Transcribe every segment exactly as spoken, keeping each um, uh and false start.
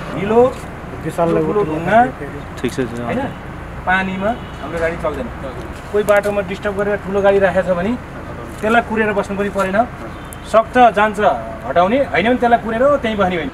हिलो विशाल ठुलो ढुङ्गा ठिक छ हैन पानीमा हाम्रो गाडी चल्दैन कोही बाटोमा डिस्टर्ब गरेर ठुलो गाडी राखेछ भने त्यसलाई कुरेर बस्नु पनि परेन सक्छ जान्छ हटाउने हैन भने त्यसलाई कुरेर त्यही बस्ने होइन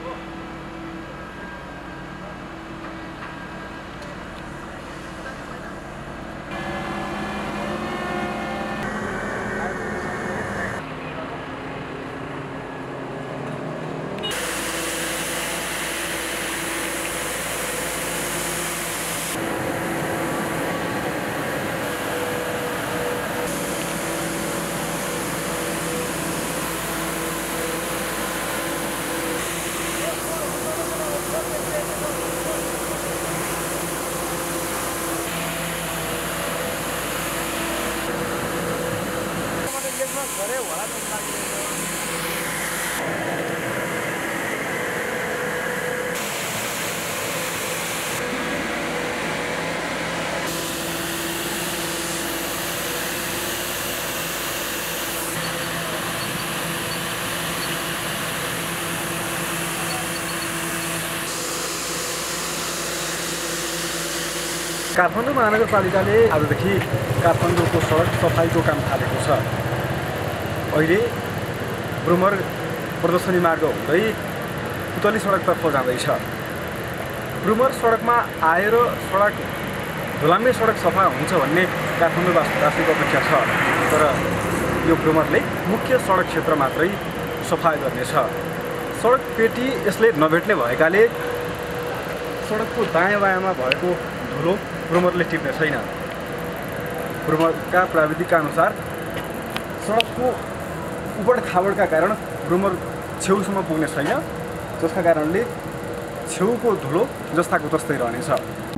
काठमाडौँ महानगरपालिकाले आजदेखि काठमाडौँको सडक सफाइको काम थालेको छ। अहिले ब्रुमर प्रदर्शनी मार्ग हुँदै पुतली सडकतर्फ जाँदैछ। ब्रुमर सडकमा आएर सडक धुलाम्य सडक सफा हुन्छ भन्ने काठमाडौँवासीको अपेक्षा छ, तर यो ब्रुमरले मुख्य सडक क्षेत्र मात्रै सफाइ गर्नेछ। सडक पेटी यसले नभेट्ने भएकाले सडकको दायाँ बायाँमा भएको धुलो ब्रुमरले टिप्ने छैन। ब्रुमरका प्राविधिकका अनुसार सडकको उबड खाबडका कारण ब्रुमर छेउसम्म पुग्ने छैन, जसका कारणले छेउको धुलो जस्ताको तस्तै रहनेछ।